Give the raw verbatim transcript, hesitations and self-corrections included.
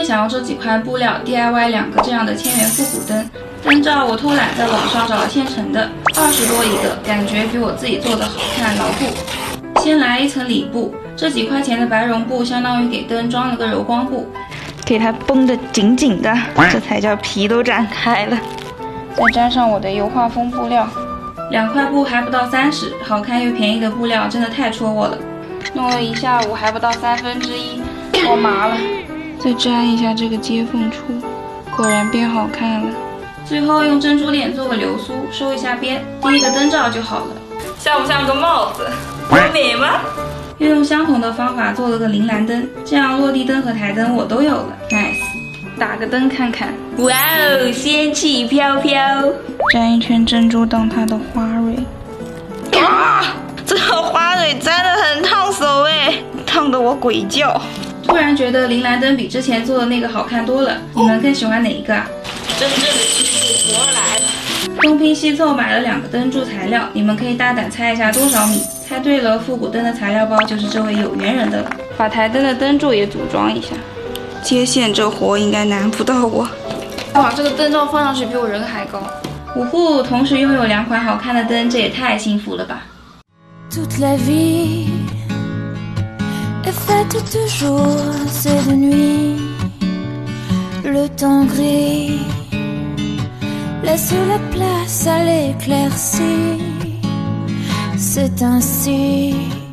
想要这几块布料 D I Y 两个这样的千元复古灯。灯罩我偷懒在网上找了现成的，二十多一个，感觉比我自己做的好看牢固。先来一层里布，这几块钱的白绒布相当于给灯装了个柔光布，给它绷得紧紧的，这才叫皮都展开了。再粘上我的油画风布料，两块布还不到三十，好看又便宜的布料真的太戳我了。弄了一下午还不到三分之一，我麻了。再粘一下这个接缝处，果然变好看了。最后用珍珠链做个流苏，收一下边，第一个灯罩就好了。像不像个帽子？我美吗？又用相同的方法做了个铃兰灯，这样落地灯和台灯我都有了 ，nice。打个灯看看，哇哦，仙气飘飘。粘一圈珍珠当它的花蕊。啊，这个花蕊粘得很烫手哎，烫得我鬼叫。突然觉得铃兰灯比之前做的那个好看多了，你们更喜欢哪一个啊？真正的技术活来了。东拼西凑买了两个灯柱材料，你们可以大胆猜一下多少米？猜对了，复古灯的材料包就是这位有缘人的了。把台灯的灯柱也组装一下。接线这活应该难不到我。哇，这个灯罩放上去比我人还高。呜呼，同时拥有两款好看的灯，这也太幸福了吧。 Toute la vie est faite de jours et de nuits. Le temps gris laisse la place à l'éclaircie. C'est ainsi